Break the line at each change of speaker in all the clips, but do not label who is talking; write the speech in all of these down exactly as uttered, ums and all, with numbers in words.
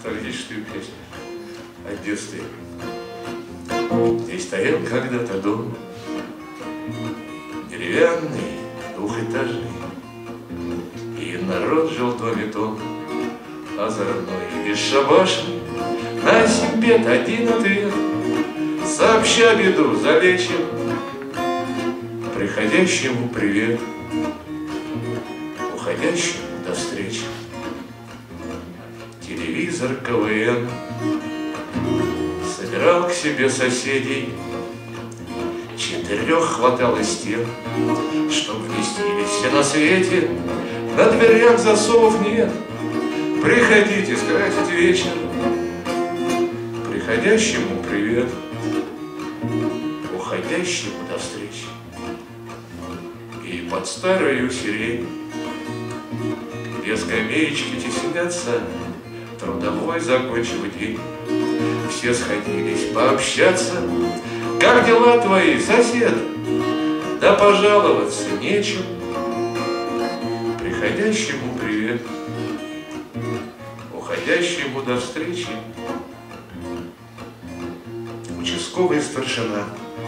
ностальгическую песню о детстве. Здесь стоял когда-то дом, деревянный, двухэтажный, и народ жил в доме том, озорной и бесшабашный. На себе один ответ, сообща беду залечим, приходящему привет, уходящему до встречи. Телевизор КВН собирал к себе соседей, четырех хватало стен, чтоб вместились все на свете. На дверях засовов нет, приходите скрасить вечер, приходящему привет, уходящему до встречи. И под старою сирень, где скамеечки теснятся, трудовой закончил день, все сходились пообщаться. Как дела твои, сосед? Да пожаловаться нечем, приходящему привет, уходящему до встречи. Участковый старшина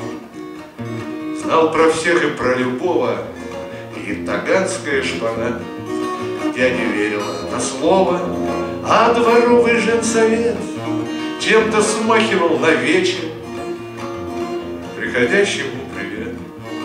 знал про всех и про любого, и таганская шпана. Дядя верила на слово, а дворовый женсовет чем-то смахивал на вечер, приходящему привет,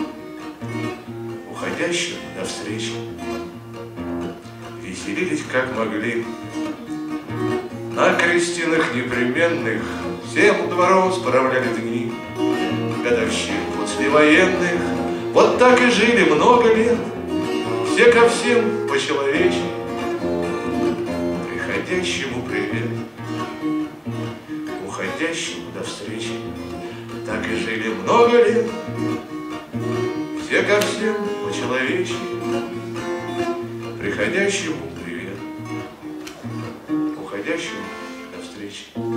уходящему до встречи. Веселились как могли, на крестинах непременных всем двором справляли дни, годовщин послевоенных. Вот так и жили много лет, все ко всем по-человечески, приходящему привет, уходящему до встречи. Так и жили много лет, все ко всем по-человечески, приходящему привет, уходящему до встречи.